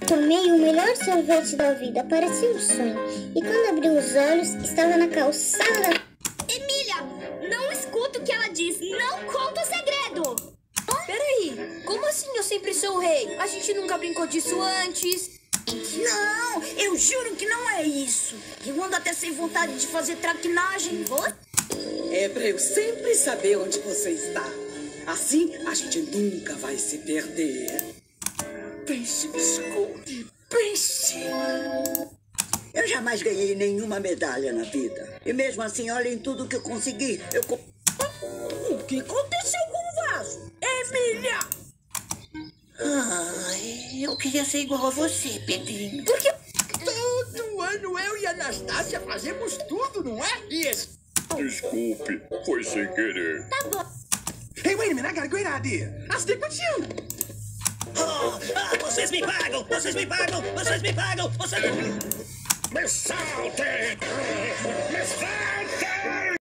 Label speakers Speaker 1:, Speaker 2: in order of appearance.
Speaker 1: Tomei o melhor sorvete da vida, parecia um sonho. E quando abri os olhos, estava na calçada da...
Speaker 2: Emília, não escuta o que ela diz. Não conta o segredo.
Speaker 3: Peraí, como assim eu sempre sou o rei? A gente nunca brincou disso antes.
Speaker 4: Não, eu juro que não é isso. Eu ando até sem vontade de fazer traquinagem.
Speaker 5: É pra eu sempre saber onde você está. Assim, a gente nunca vai se perder.
Speaker 4: Pense, Scoop, pense. Eu jamais ganhei nenhuma medalha na vida. E mesmo assim, olhem tudo que eu consegui. O que aconteceu com o vaso? Emília! Ai, eu queria ser igual a você, Pedrinho.
Speaker 3: Por que...
Speaker 6: Todo ano eu e a Anastácia fazemos tudo, não é?
Speaker 7: Desculpe, foi sem querer.
Speaker 2: Tá bom.
Speaker 6: Hey, wait a minute, I got a great idea. I'll stick with you.
Speaker 8: Vocês me pagam! Vocês me pagam! Vocês me pagam! Vocês...
Speaker 7: Me soltem! Me soltem!